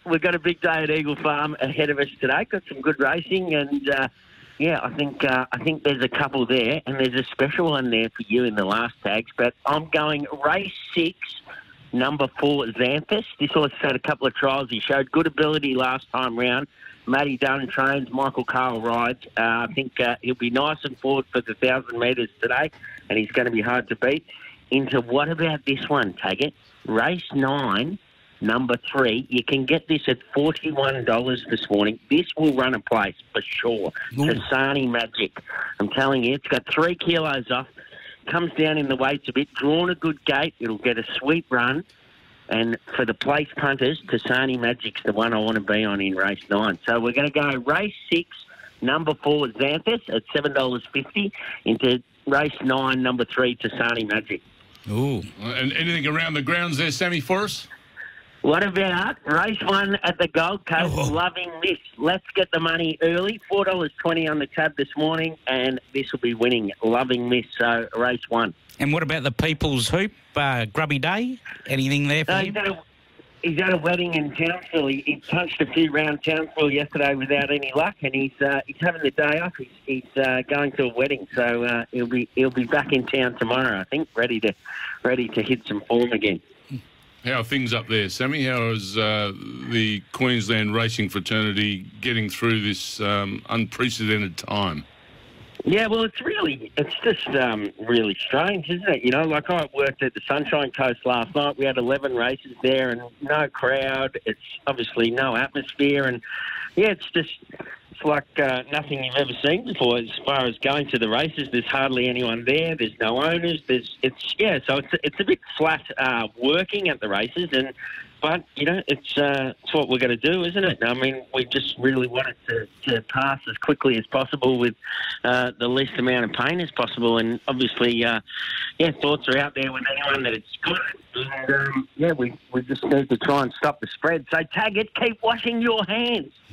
we've got a big day at Eagle Farm ahead of us today. Got some good racing, and I think there's a couple there, and there's a special one there for you in the last tags. But I'm going race 6, number 4, Xanthus. This horse had a couple of trials. He showed good ability last time round. Matty Dunn trains, Michael Carl rides. I think he'll be nice and forward for the 1,000 metres today, and he's going to be hard to beat. Into what about this one, Taggart? Race 9, number 3. You can get this at $41 this morning. This will run a place for sure. Tasani Magic. I'm telling you, it's got 3 kilos off. Comes down in the weights a bit. Drawn a good gate. It'll get a sweet run. And for the place punters, Tasani Magic's the one I want to be on in race 9. So we're going to go race 6, number 4, Xanthus at $7.50 into race 9, number 3, Tasani Magic. Ooh. And anything around the grounds there, Sammy, for us? What about race 1 at the Gold Coast? Loving This. Let's get the money early. $4.20 on the tab this morning, and this will be winning. Loving This, so race 1. And what about the People's Hoop, Grubby Day? Anything there for him? He's at a wedding in Townsville. He punched a few round Townsville yesterday without any luck, and he's having the day off. He's going to a wedding, so he'll be back in town tomorrow, I think, ready to hit some form again. How are things up there, Sammy? How is the Queensland racing fraternity getting through this unprecedented time? Yeah, well, it's just really strange, isn't it? You know, like I worked at the Sunshine Coast last night. We had 11 races there and no crowd. It's obviously no atmosphere. And, yeah, it's like nothing you've ever seen before as far as going to the races. There's hardly anyone there. There's no owners. So it's a bit flat working at the races. But, you know, it's what we're going to do, isn't it? I mean, we just really want it to pass as quickly as possible with the least amount of pain as possible. And obviously, thoughts are out there with anyone that it's good. And, we just need to try and stop the spread. So, Taggart, keep washing your hands.